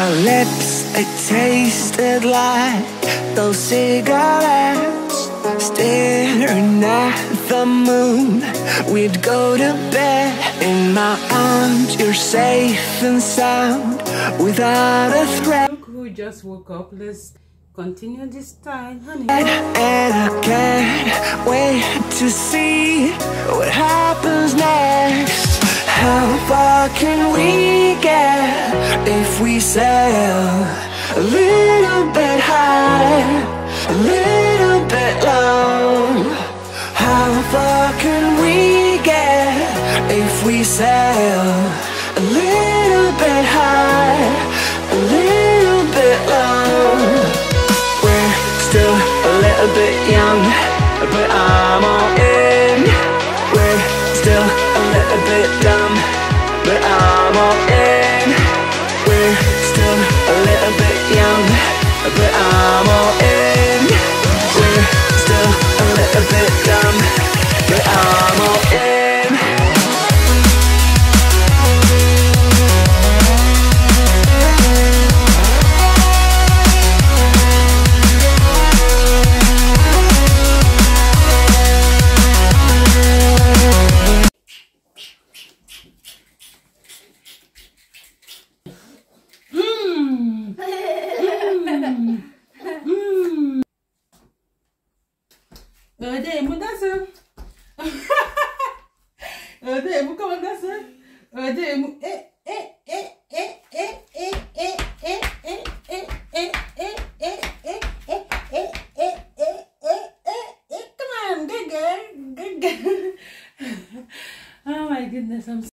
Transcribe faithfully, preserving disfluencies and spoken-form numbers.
Our lips, they tasted like those cigarettes. Staring at the moon, we'd go to bed. In my arms, you're safe and sound, without a threat. Look who just woke up. Let's continue this time, honey. And I can't wait to see what happens next. How far can we get if we sail a little bit high, a little bit low? How far can we get if we sail a little bit high, a little bit low? We're still a little bit young, but I'm all in. We're still a little bit dumb, but I'm all in. We're still a little bit young, but I'm all in. We're still a little bit dumb, but I'm all in. Öde mu nasıl? Öde mu kama nasıl? Öde mu e e e e e e e e e e e e e e come on, good girl, good girl. Oh my goodness, I'm